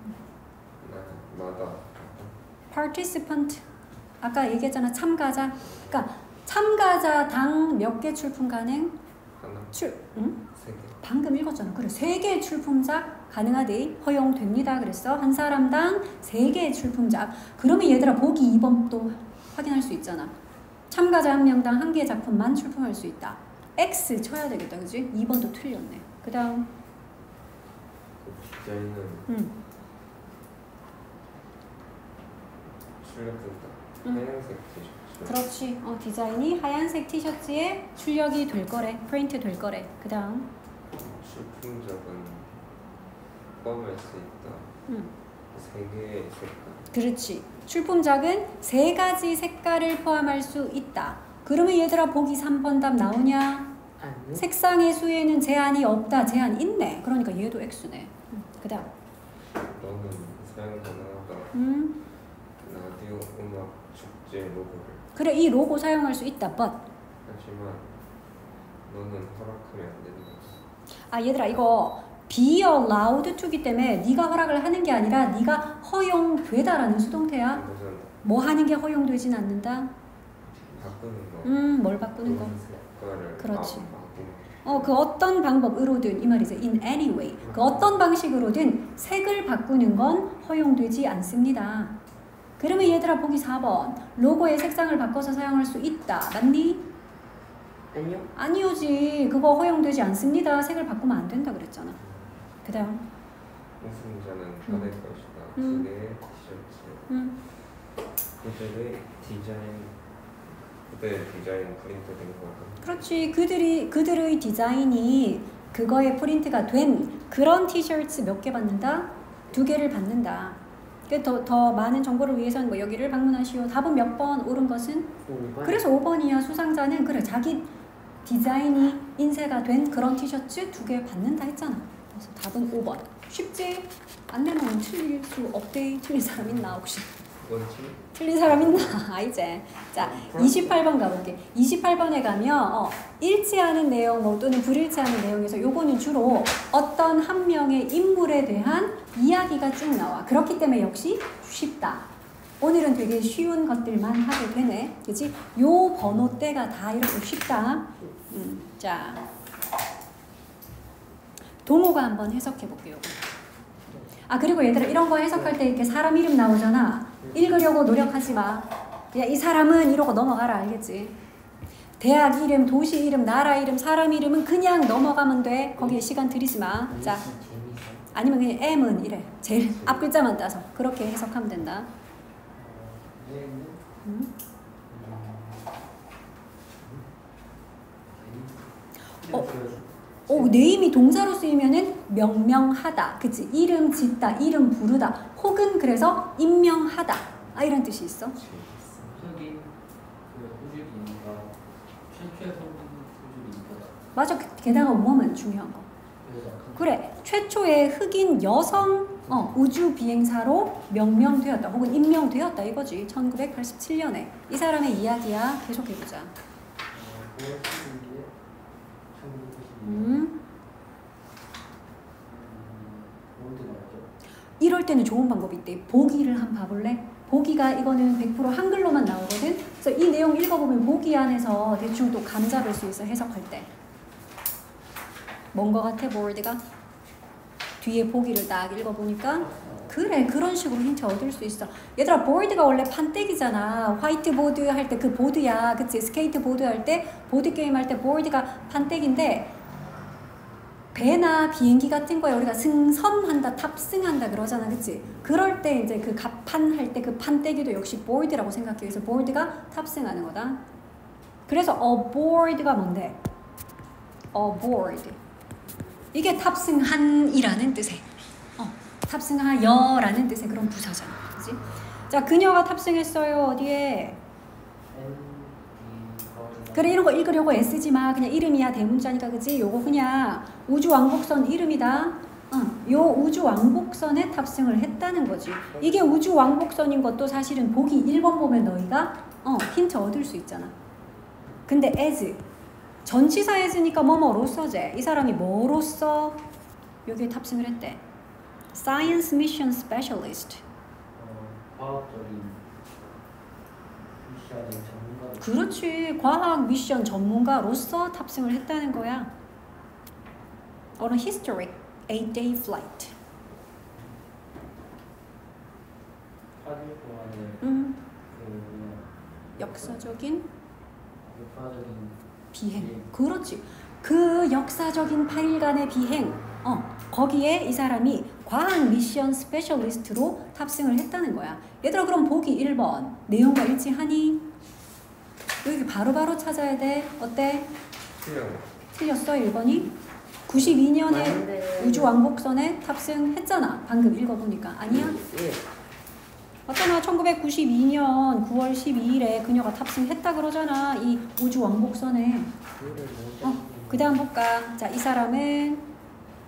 마다 participant. 아까 얘기했잖아. 참가자. 그러니까 참가자당 몇 개 출품 가능? 하나, 응? 3개. 방금 읽었잖아. 그래. 3개의 출품작 가능하대. 허용됩니다. 그랬어. 한 사람당 3개의 출품작. 그러면 얘들아 보기 2번 또 확인할 수 있잖아. 참가자 1명당 1개의 작품만 출품할 수 있다. X 쳐야 되겠다. 그지? 2번도 틀렸네. 그 다음 그 디자인은 출력된다. 하얀색 티셔츠. 그렇지. 디자인이 하얀색 티셔츠에 출력이 될 거래. 프린트 될 거래. 그 다음 출품작은 포함할 수 있다. 3개의 색깔. 그렇지. 출품작은 3가지 색깔을 포함할 수 있다. 그러면 얘들아 보기 3번 답 나오냐? 아니요. 색상의 수에는 제한이 없다. 제한 있네. 그러니까 얘도 X네. 그 다음 너는 사용 가능하다. 라디오 음악 축제 로고를. 그래. 이 로고 사용할 수 있다. but 하지만 너는 허락하면 안 된다. 얘들아 이거 be allowed to기 때문에 네가 허락을 하는 게 아니라 네가 허용되다라는 수동태야. 이것은 뭐 하는 게 허용되진 않는다? 바꾸는 거. 뭘 바꾸는 거? 색깔을 그렇지. 바꾸는 그 어떤 방법으로든 이 말이죠. in any way. 그 어떤 방식으로든 색을 바꾸는 건 허용되지 않습니다. 그러면 얘들아 보기 4번. 로고의 색상을 바꿔서 사용할 수 있다. 맞니? 아니요. 아니오지. 그거 허용되지 않습니다. 색을 바꾸면 안 된다 그랬잖아. 그 다음 우승자는 받을 것이다. 2개의 티셔츠. 그들의 디자인 프린트된 거고. 그렇지. 그들의 디자인이 그거에 프린트가 된 그런 티셔츠 몇 개 받는다? 2개를 받는다. 더 많은 정보를 위해서는 뭐 여기를 방문하시오. 답은 몇 번? 옳은 것은? 5번. 그래서 5번이야. 수상자는 그래 자기 디자인이 인쇄가 된 그런 티셔츠 2개 받는다 했잖아. 그래서 답은 5번. 쉽지? 안 되면 틀릴 수 없대. 틀린 사람 있나 혹시? 그건 틀린 사람 있나? 이제 자 28번 가볼게. 28번에 가면 일치하는 내용 뭐 또는 불일치하는 내용에서 요거는 주로 어떤 한 명의 인물에 대한 이야기가 쭉 나와. 그렇기 때문에 역시 쉽다. 오늘은 되게 쉬운 것들만 하게 되네. 그치? 요 번호대가 다 이렇게 쉽다. 자 동호가 한번 해석해 볼게요. 그리고 얘들아 이런 거 해석할 때 이렇게 사람 이름 나오잖아. 읽으려고 노력하지 마. 그냥 이 사람은 이러고 넘어가라. 알겠지? 대학 이름, 도시 이름, 나라 이름, 사람 이름은 그냥 넘어가면 돼. 거기에 시간 들이지 마. 자, 아니면 그냥 M은 이래. 제일 앞 글자만 따서 그렇게 해석하면 된다. 네임이 동사로 쓰이면은 명명하다, 그치? 이름 짓다, 이름 부르다, 혹은 그래서 임명하다, 이런 뜻이 있어. 흑인 우주비행가 최초의 우주비행가. 맞아. 게다가 woman 중요한 거. 그래, 최초의 흑인 여성 우주 비행사로 명명되었다, 혹은 임명되었다 이거지. 1987년에 이 사람의 이야기야. 계속해보자. 이럴 때는 좋은 방법이 있대. 보기를 한번 봐볼래? 보기가 이거는 100% 한글로만 나오거든. 그래서 이 내용 읽어보면 보기 안에서 대충 또 감 잡을 수 있어. 해석할 때. 뭔 거 같아? 보드가? 뒤에 보기를 딱 읽어보니까 그래, 그런 식으로 힌트 얻을 수 있어. 얘들아, 보드가 원래 판때기잖아. 화이트보드 할 때 그 보드야, 그치? 스케이트보드 할 때, 보드게임 할 때 보드가 판때기인데, 배나 비행기 같은 거에 우리가 승선한다, 탑승한다 그러잖아, 그치? 그럴 때 이제 그 갑판 할 때 그 판때기도 역시 board라고 생각해. 그래서 board가 탑승하는 거다. 그래서 aboard가 뭔데? aboard. 이게 탑승한이라는 뜻의 탑승하여라는 뜻의 그런 부사잖아, 그치? 자, 그녀가 탑승했어요. 어디에? 그래, 이런 거 읽으려고 애쓰지 마. 그냥 이름이야, 대문자니까, 그치? 요거 그냥 우주왕복선 이름이다. 요 우주왕복선에 탑승을 했다는 거지. 이게 우주왕복선인 것도 사실은 보기 1번 보면 너희가 힌트 얻을 수 있잖아. 근데 as 전치사 as니까 뭐뭐로서제. 이 사람이 뭐로서 여기에 탑승을 했대? Science Mission Specialist. 과학적인 미션의 전문가. 그렇지. 과학 미션 전문가로서 탑승을 했다는 거야. On a historic 8-day flight. 8일 동안의 역사적인 비행. 비행. 그렇지. 그 역사적인 8일간의 비행. 거기에 이 사람이 과학 미션 스페셜리스트로 탑승을 했다는 거야. 얘들아, 그럼 보기 1번. 내용과 일치하니? 여기 바로바로 찾아야 돼. 어때? 틀렸어, 1번이? 92년에 우주왕복선에 탑승했잖아. 방금 읽어보니까. 아니야? 예. 맞잖아. 1992년 9월 12일에 그녀가 탑승했다 그러잖아. 이 우주왕복선에. 그 다음 볼까? 자, 이 사람은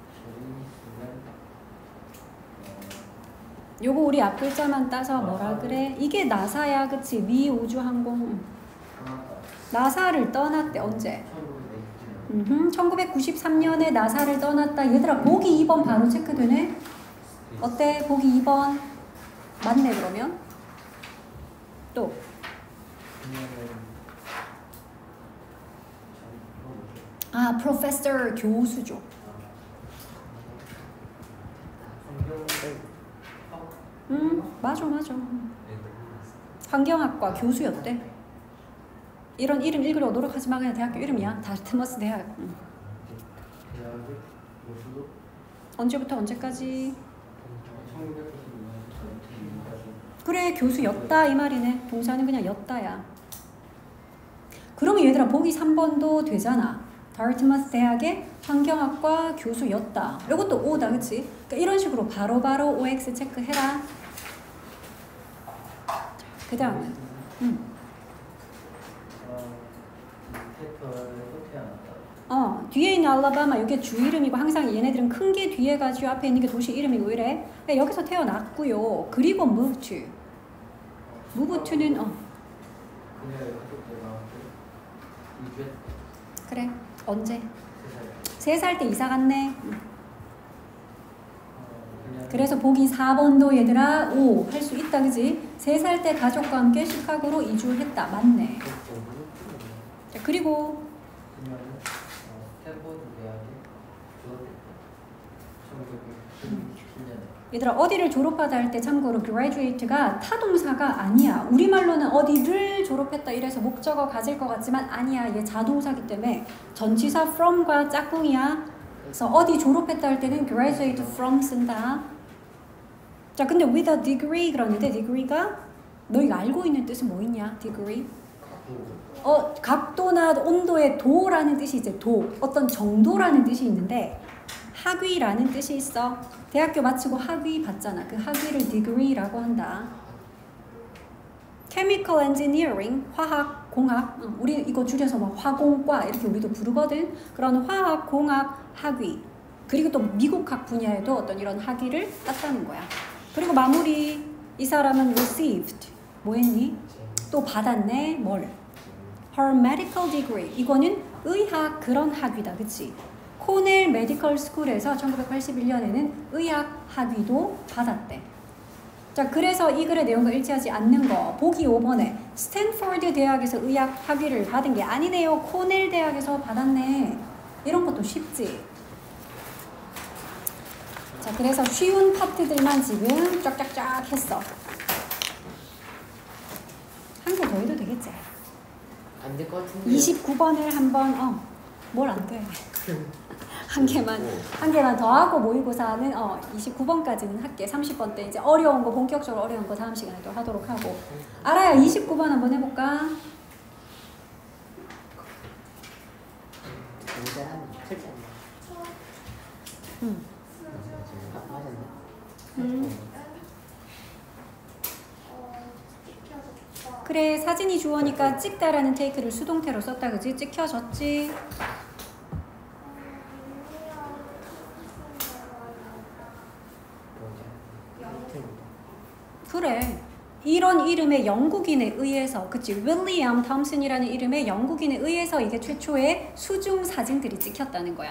요거 우리 앞 글자만 따서 뭐라 그래? 이게 나사야, 그치? 미 우주항공. 나사를 떠났대. 언제? 1993년에 나사를 떠났다. 얘들아, 보기 2번 바로 체크되네? 어때? 보기 2번 맞네. 그러면 또 프로페서 교수죠. 맞아. 환경학과 교수였대. 이런 이름 읽으려고 노력하지 마. 그냥 대학교 이름이야. 다르트머스 대학. 언제부터 언제까지? 그래, 교수였다 이 말이네. 동사는 그냥 였다야. 그러면 얘들아, 보기 3번도 되잖아. 다르트머스 대학의 환경학과 교수였다. 이것도 O다, 그치? 그러니까 이런 식으로 바로바로 OX 체크해라. 그 다음은 뒤에 있는 알라바마 이게 주 이름이고 항상 얘네들은 큰 게 뒤에 가지고 앞에 있는 게 도시 이름이고 이래. 여기서 태어났고요. 그리고 move to. move to는 그녀의 가족들과 이주했. 그래. 언제? 3살. 3살 때 이사 갔네. 그녀는 그래서 보기 4번도 얘들아 오 할 수 있다 그지? 3살 때 가족과 함께 시카고로 이주했다. 맞네. 자, 그리고 그녀는 스탠포드 대학에 졸업했다. 1997년에. 얘들아 어디를 졸업하다 할 때 참고로 graduate가 타동사가 아니야. 우리말로는 어디를 졸업했다 이래서 목적어 가질 것 같지만 아니야. 얘 자동사기 때문에 전치사 from과 짝꿍이야. 그래서 어디 졸업했다 할 때는 graduate from 쓴다. 자 근데 with a degree 그러는데 degree가 너희가 알고 있는 뜻은 뭐 있냐? degree? 각도나 온도의 도라는 뜻이 이제 도 어떤 정도라는 뜻이 있는데 학위라는 뜻이 있어. 대학교 마치고 학위 받잖아. 그 학위를 degree라고 한다. chemical engineering 화학 공학 우리 이거 줄여서 막 화공과 이렇게 우리도 부르거든. 그런 화학 공학 학위 그리고 또 미국학 분야에도 어떤 이런 학위를 땄다는 거야. 그리고 마무리 이 사람은 received 뭐 했니? 또 받았네. 뭘? her medical degree 이거는 의학 그런 학위다. 그치? 코넬 메디컬 스쿨에서 1981년에는 의학 학위도 받았대. 자, 그래서 이 글의 내용과 일치하지 않는 거 보기 5번에 스탠포드 대학에서 의학 학위를 받은 게 아니네요. 코넬 대학에서 받았네. 이런 것도 쉽지. 자, 그래서 쉬운 파트들만 지금 쫙쫙쫙 했어. 한 개 더 해도 되겠지? 안 될 것 같은데. 29번을 한번 뭘 안 돼. 한 개만 더 하고 모의고사는 29번까지는 할게. 30번 때 이제 어려운 거 본격적으로 어려운 거 다음 시간에 또 하도록 하고. 알아야 29번 한번 해볼까? 모자란 틀지 않나? 응. 맞았나? 그래 사진이 주어니까 찍다라는 테이크를 수동태로 썼다 그지? 찍혀졌지? 그래 이런 이름의 영국인에 의해서 그치 윌리엄 톰슨이라는 이름의 영국인에 의해서 이게 최초의 수중 사진들이 찍혔다는 거야.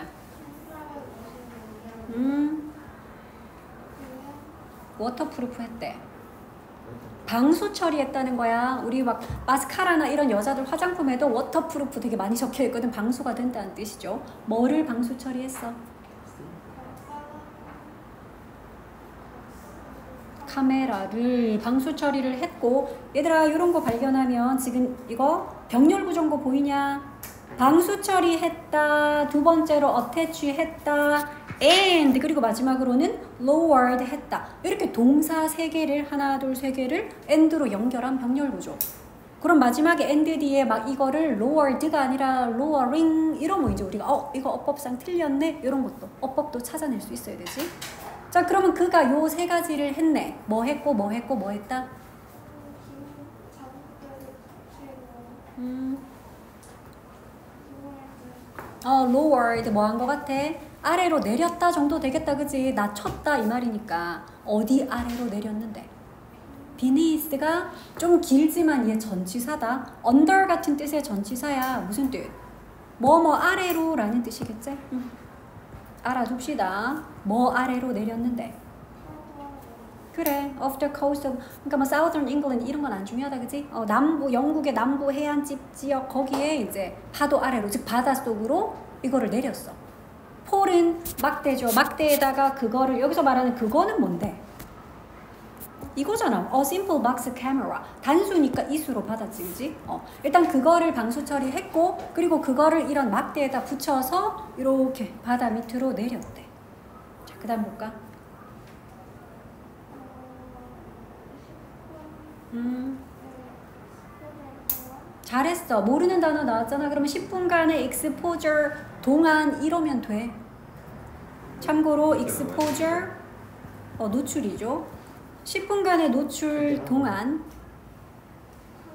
워터프루프 했대. 방수 처리했다는 거야. 우리 막 마스카라나 이런 여자들 화장품에도 워터프루프 되게 많이 적혀있거든. 방수가 된다는 뜻이죠. 뭐를 방수 처리했어? 카메라를 방수 처리를 했고 얘들아 이런 거 발견하면 지금 이거 병렬 구정거 보이냐? 방수 처리했다. 두 번째로 attach 했다. and 그리고 마지막으로는 lowered 했다. 이렇게 동사 3개를 하나 둘 3개를 and로 연결한 병렬 구조. 그럼 마지막에 and 뒤에 막 이거를 lowered가 아니라 lowering 이러면 이제 우리가 이거 어법상 틀렸네 이런 것도 어법도 찾아낼 수 있어야 되지. 자 그러면 그가 요 3가지를 했네. 뭐 했고 뭐 했고 뭐 했다? lowered 뭐 한 거 같아? 아래로 내렸다 정도 되겠다 그지? 낮췄다 이 말이니까 어디 아래로 내렸는데? beneath가 좀 길지만 얘 전치사다. under 같은 뜻의 전치사야. 무슨 뜻? 뭐 아래로 라는 뜻이겠지? 알아둡시다. 뭐 아래로 내렸는데? 그래, off the coast of, 그러니까 뭐 southern England 이런 건 안 중요하다, 그지? 남부 영국의 남부 해안집 지역 거기에 이제 파도 아래로, 즉 바닷속으로 이거를 내렸어. 폴은 막대죠. 막대에다가 그거를 여기서 말하는 그거는 뭔데? 이거잖아. A simple box camera. 단수니까 이수로 받았지, 그지? 일단 그거를 방수 처리했고, 그리고 그거를 이런 막대에다 붙여서 이렇게 바다 밑으로 내렸대. 자, 그다음 볼까? 잘했어. 모르는 단어 나왔잖아. 그러면 10분간의 exposure 동안 이러면 돼. 참고로 exposure 노출이죠. 10분간의 노출 동안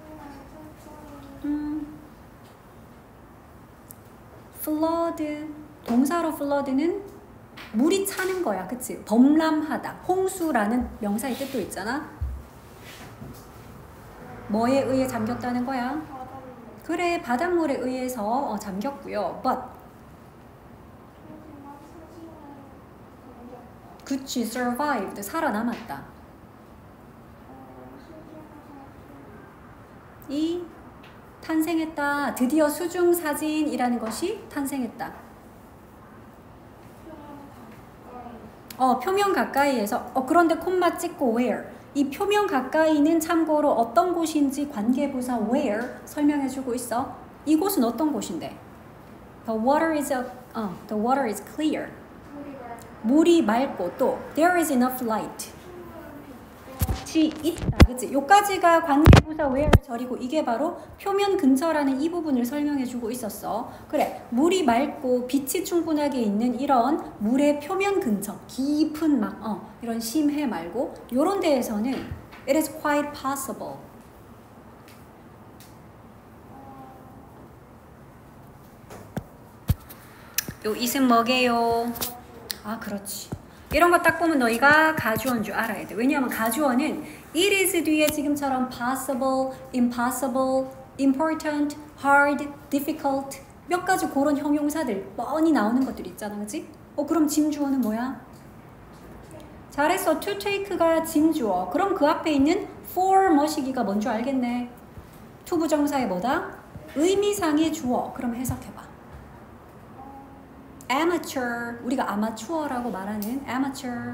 flood 동사로 flood는 물이 차는 거야. 그치? 범람하다. 홍수라는 명사의 뜻도 있잖아. 뭐에 의해 잠겼다는 거야? 그래, 바닷물에 의해서 잠겼고요. But 그치, survived. 살아남았다. 이 탄생했다. 드디어 수중 사진이라는 것이 탄생했다. 표면 가까이에서 그런데 콤마 찍고 where. 이 표면 가까이는 참고로 어떤 곳인지 관계부사 where 설명해주고 있어. 이곳은 어떤 곳인데? The water is clear. 물이 맑고 또 there is enough light. 빛이 있다. 그치? 요까지가 관계부사 where 절이고 이게 바로 표면 근처라는 이 부분을 설명해주고 있었어. 그래, 물이 맑고 빛이 충분하게 있는 이런 물의 표면 근처, 깊은 이런 심해 말고 요런 데에서는 it is quite possible. 요 it은 뭐게요? 아, 그렇지. 이런 거 딱 보면 너희가 가주어인 줄 알아야 돼. 왜냐하면 가주어는 it is 뒤에 지금처럼 possible, impossible, important, hard, difficult 몇 가지 그런 형용사들 뻔히 나오는 것들 있잖아. 그치? 그럼 진주어는 뭐야? 잘했어. to take가 진주어. 그럼 그 앞에 있는 for 뭐시기가 뭔 줄 알겠네. to 부정사의 뭐다? 의미상의 주어. 그럼 해석해봐. amateur, 우리가 아마추어라고 말하는 amateur.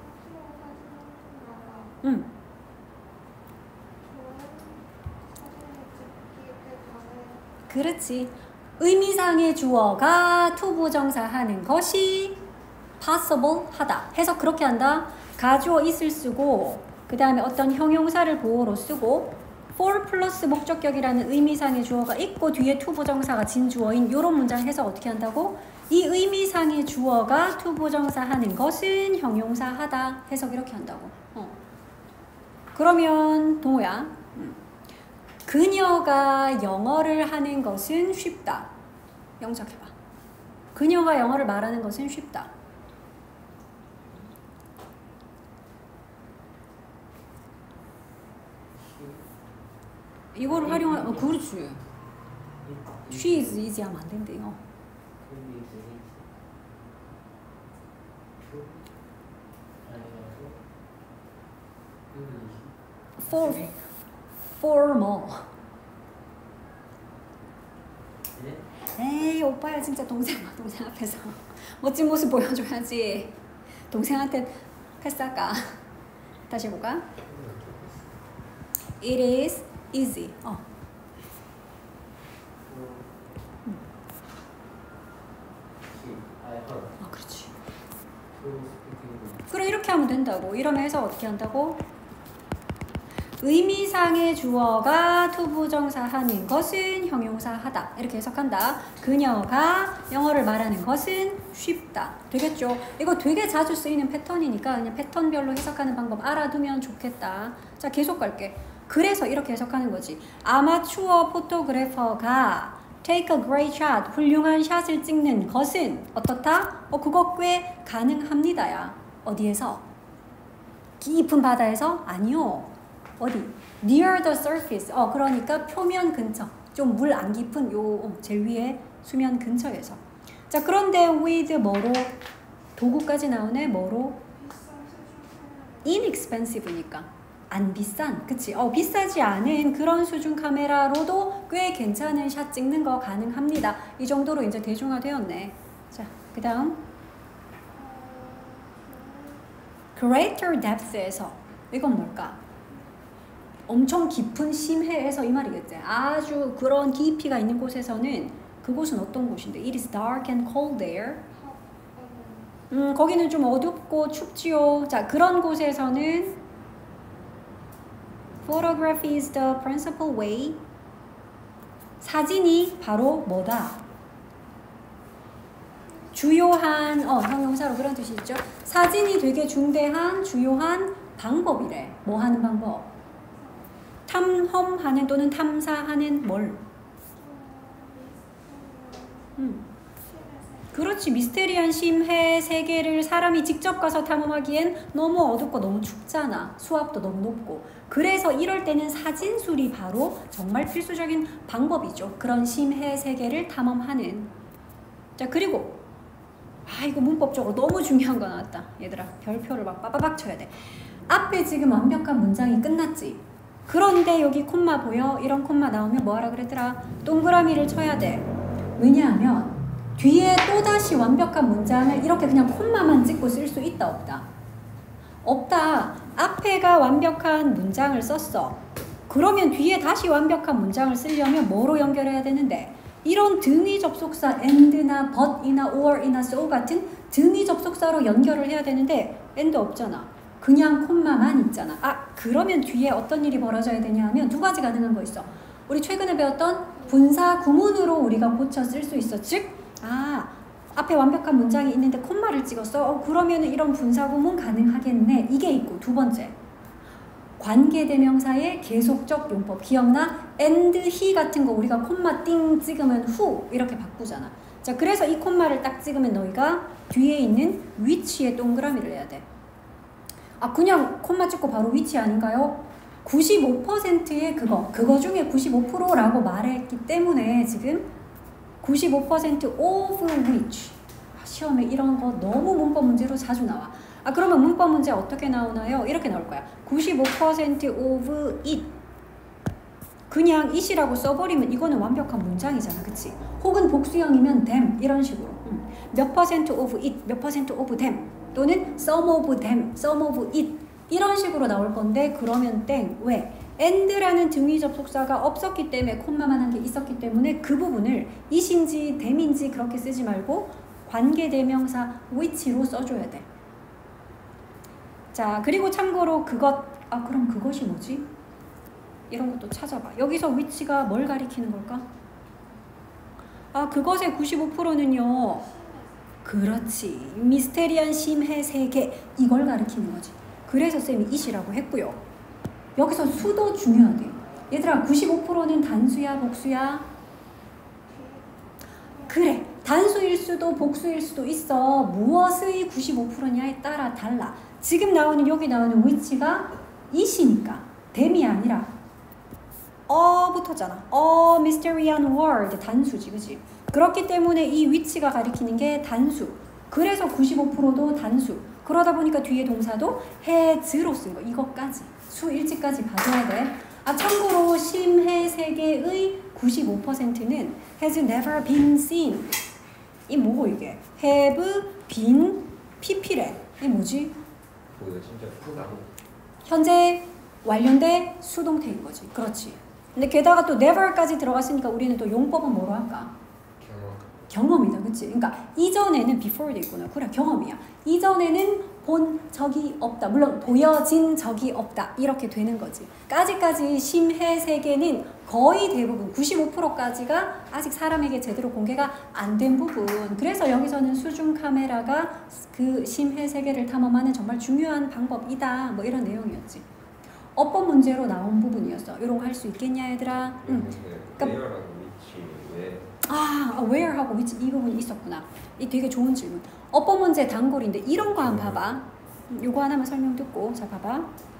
그렇지. 의미상의 주어가 to 부정사 하는 것이 possible 하다. 해서 그렇게 한다. 가주어 is을 쓰고 그 다음에 어떤 형용사를 보어로 쓰고 for 플러스 목적격이라는 의미상의 주어가 있고 뒤에 to 부정사가 진주어인 이런 문장 해석 어떻게 한다고? 이 의미상의 주어가 to 부정사 하는 것은 형용사 하다. 해석 이렇게 한다고. 그러면 동호야. 그녀가 영어를 하는 것은 쉽다. 영작해봐. 그녀가 영어를 말하는 것은 쉽다. 이거를 활용한 그렇지. She is easy 하면 안 된대요. formal. 에이, 오빠야 진짜 동생 앞에서 멋진 모습 보여줘야지. 동생한테 패스할까? 다시 해볼까? It is easy. 그렇지. 그래, 이렇게 하면 된다고. 이러면 해서 어떻게 한다고? 의미상의 주어가 to 부정사 하는 것은 형용사 하다. 이렇게 해석한다. 그녀가 영어를 말하는 것은 쉽다. 되겠죠? 이거 되게 자주 쓰이는 패턴이니까 그냥 패턴별로 해석하는 방법 알아두면 좋겠다. 자, 계속 갈게. 그래서 이렇게 해석하는 거지. 아마추어 포토그래퍼가 take a great shot, 훌륭한 샷을 찍는 것은 어떻다? 그거 꽤 가능합니다야. 어디에서? 깊은 바다에서? 아니요. 어디? near the surface. 그러니까 표면 근처. 좀 물 안 깊은 제일 위에 수면 근처에서. 자, 그런데 with 뭐로? 도구까지 나오네. 뭐로? inexpensive니까. 안 비싼. 그치? 비싸지 않은 그런 수준 카메라로도 꽤 괜찮은 샷 찍는 거 가능합니다. 이 정도로 이제 대중화되었네. 자, 그 다음. greater depth에서. 이건 뭘까? 엄청 깊은 심해에서 이 말이겠지. 아주 그런 깊이가 있는 곳에서는 그곳은 어떤 곳인데? It is dark and cold there. 거기는 좀 어둡고 춥지요. 자, 그런 곳에서는 photography is the principal way. 사진이 바로 뭐다? 주요한 형용사로 그런 뜻이 있죠. 사진이 되게 중대한 주요한 방법이래. 뭐 하는 방법? 탐험하는 또는 탐사하는 뭘? 그렇지. 미스테리한 심해 세계를 사람이 직접 가서 탐험하기엔 너무 어둡고 너무 춥잖아. 수압도 너무 높고. 그래서 이럴 때는 사진술이 바로 정말 필수적인 방법이죠. 그런 심해 세계를 탐험하는. 자, 그리고 이거 문법적으로 너무 중요한 거 나왔다. 얘들아, 별표를 막 빠바박 쳐야 돼. 앞에 지금 완벽한 문장이 끝났지. 그런데 여기 콤마 보여? 이런 콤마 나오면 뭐하라 그랬더라? 동그라미를 쳐야 돼. 왜냐하면 뒤에 또다시 완벽한 문장을 이렇게 그냥 콤마만 찍고 쓸 수 있다 없다? 없다. 앞에가 완벽한 문장을 썼어. 그러면 뒤에 다시 완벽한 문장을 쓰려면 뭐로 연결해야 되는데? 이런 등위 접속사 and나 but이나 or이나 so 같은 등위 접속사로 연결을 해야 되는데 and 없잖아. 그냥 콤마만 있잖아. 그러면 뒤에 어떤 일이 벌어져야 되냐 하면 두 가지 가능한 거 있어. 우리 최근에 배웠던 분사 구문으로 우리가 고쳐 쓸 수 있어. 즉 앞에 완벽한 문장이 있는데 콤마를 찍었어. 그러면 이런 분사 구문 가능하겠네. 이게 있고, 두 번째, 관계대명사의 계속적 용법. 기억나? and, he 같은 거 우리가 콤마 띵 찍으면 who 이렇게 바꾸잖아. 자, 그래서 이 콤마를 딱 찍으면 너희가 뒤에 있는 which에 동그라미를 해야 돼. 그냥 콤마 찍고 바로 which 아닌가요? 95%의 그거 중에 95%라고 말했기 때문에 지금 95% of which. 시험에 이런 거 너무 문법 문제로 자주 나와. 그러면 문법 문제 어떻게 나오나요? 이렇게 나올 거야. 95% of it. 그냥 it이라고 써버리면 이거는 완벽한 문장이잖아. 그치? 혹은 복수형이면 them. 이런 식으로. 몇 퍼센트 of it, 몇 퍼센트 of them. 또는 some of them, some of it. 이런 식으로 나올 건데 그러면 땡. 왜? and라는 등위 접속사가 없었기 때문에 콤마만 한 게 있었기 때문에 그 부분을 it인지 them인지 그렇게 쓰지 말고 관계대명사 which로 써줘야 돼. 자, 그리고 참고로 그럼 그것이 뭐지? 이런 것도 찾아봐. 여기서 which가 뭘 가리키는 걸까? 그것의 95%는요. 그렇지. 미스테리한 심해 세계. 이걸 가리키는 거지. 그래서 쌤이 it이라고 했고요. 여기서 수도 중요하대. 얘들아, 95%는 단수야, 복수야? 그래. 단수일 수도 복수일 수도 있어. 무엇의 95%냐에 따라 달라. 지금 여기 나오는 which가 it이니까 them이 아니라 붙었잖아. mysterious word 단수지, 그치? 그렇기 때문에 이 which가 가리키는 게 단수. 그래서 95%도 단수. 그러다 보니까 뒤에 동사도 has로 쓴 거. 이것까지 수일치까지 봐줘야 돼. 참고로 심해 세계의 95%는 has never been seen. 이 뭐고 이게? have been pp래. 이 뭐지? 뭐야 진짜 푸다고. 현재 완료된 수동태인 거지. 그렇지. 근데 게다가 또 never까지 들어갔으니까 우리는 또 용법은 뭐로 할까? 경험이다. 그치? 그러니까 이전에는 before도 있구나. 그래, 경험이야. 이전에는 본 적이 없다. 물론 보여진 적이 없다. 이렇게 되는 거지. 까지까지 심해 세계는 거의 대부분 95%까지가 아직 사람에게 제대로 공개가 안 된 부분. 그래서 여기서는 수중 카메라가 그 심해 세계를 탐험하는 정말 중요한 방법이다. 뭐 이런 내용이었지. 어법 문제로 나온 부분이었어. 이런 거 할 수 있겠냐 얘들아? 응. 그러니까 왜? where하고 which 이 부분이 있었구나. 이 되게 좋은 질문. 어법 문제 단골인데 이런 거 한번 봐봐. 요거 하나만 설명 듣고. 자, 봐봐.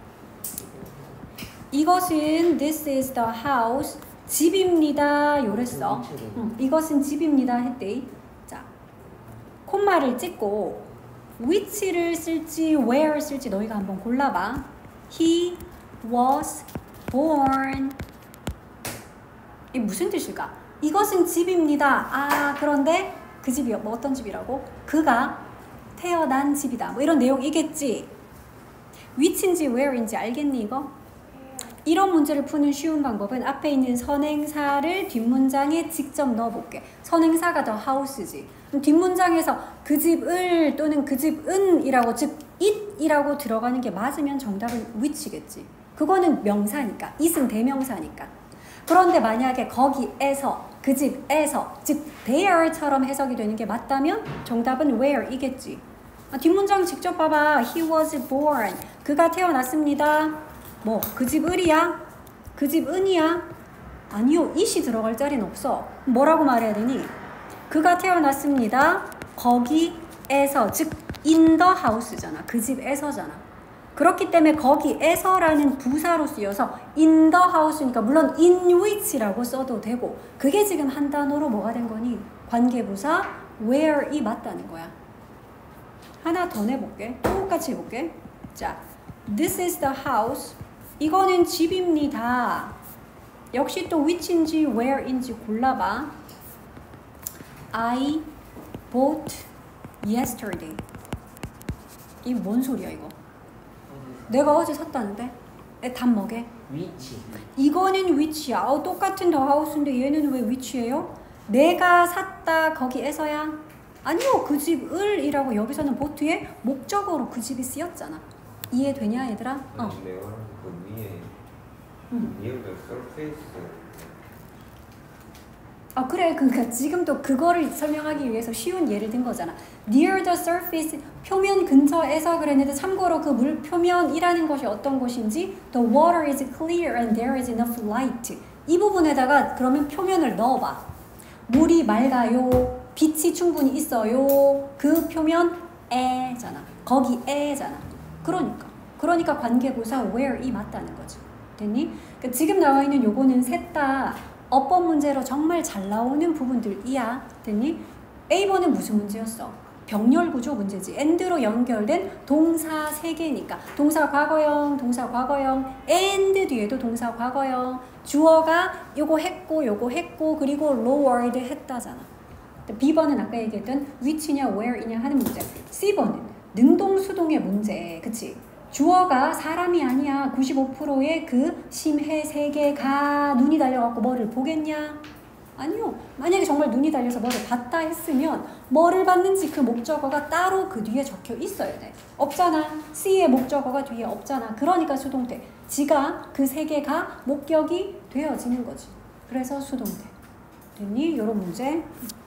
이것은 this is the house. 집입니다. 요랬어. 이것은 집입니다. 했대. 자, 콤마를 찍고 which를 쓸지 where 쓸지 너희가 한번 골라봐. He was born. 이게 무슨 뜻일까? 이것은 집입니다. 그런데 그 집이 뭐 어떤 집이라고? 그가 태어난 집이다. 뭐 이런 내용이겠지. which인지 where인지 알겠니 이거? 이런 문제를 푸는 쉬운 방법은 앞에 있는 선행사를 뒷문장에 직접 넣어볼게. 선행사가 the house지. 그럼 뒷문장에서 그 집을 또는 그 집은이라고 즉 it이라고 들어가는 게 맞으면 정답은 which겠지. 그거는 명사니까. it은 대명사니까. 그런데 만약에 거기에서 그 집에서 즉 there처럼 해석이 되는 게 맞다면 정답은 where이겠지. 뒷문장 직접 봐봐. He was born. 그가 태어났습니다. 뭐 그 집 을이야? 그 집 은이야? 아니요. it이 들어갈 자리는 없어. 뭐라고 말해야 되니? 그가 태어났습니다. 거기에서, 즉 in the house잖아. 그 집에서잖아. 그렇기 때문에 거기에서라는 부사로 쓰여서 in the house니까 물론 in which라고 써도 되고, 그게 지금 한 단어로 뭐가 된 거니? 관계부사 where이 맞다는 거야. 하나 더 내볼게. 똑같이 해볼게. 자, this is the house. 이거는 집입니다. 역시 또 which인지 where인지 골라봐. I bought yesterday. 이 뭔 소리야 이거? 내가 어제 샀다는데? 답 뭐게? 위치. 이거는 which야. 똑같은 the house인데 얘는 왜 which예요? 내가 샀다 거기에서야? 아니요, 그 집을이라고 여기서는 보트에 목적어로 그 집이 쓰였잖아. 이해되냐 얘들아? 내가 말한 그 위에 near the surface. 그래. 그러니까 지금 또 그거를 설명하기 위해서 쉬운 예를 든 거잖아. near the surface, 표면 근처에서 그랬는데 참고로 그 물 표면이라는 것이 어떤 것인지 the water is clear and there is enough light. 이 부분에다가 그러면 표면을 넣어봐. 물이 맑아요. 빛이 충분히 있어요. 그 표면에잖아. 거기에잖아. 그러니까 관계부사 where이 맞다는 거지. 됐니? 그러니까 지금 나와 있는 요거는 셋 다 어법 문제로 정말 잘 나오는 부분들이야. 됐니? A번은 무슨 문제였어? 병렬 구조 문제지. and로 연결된 동사 3개니까 동사 과거형, 동사 과거형, and 뒤에도 동사 과거형, 주어가 요거 했고 그리고 lowered 했다잖아. B번은 아까 얘기했던 which냐 where이냐 하는 문제. C번은 능동수동의 문제. 그치? 주어가 사람이 아니야. 95%의 그 심해 세계가 눈이 달려갖고 뭐를 보겠냐? 아니요. 만약에 정말 눈이 달려서 뭐를 봤다 했으면 뭐를 봤는지 그 목적어가 따로 그 뒤에 적혀 있어야 돼. 없잖아. C의 목적어가 뒤에 없잖아. 그러니까 수동태. 지가 그 세계가 목격이 되어지는 거지. 그래서 수동태. 됐니? 요런 문제.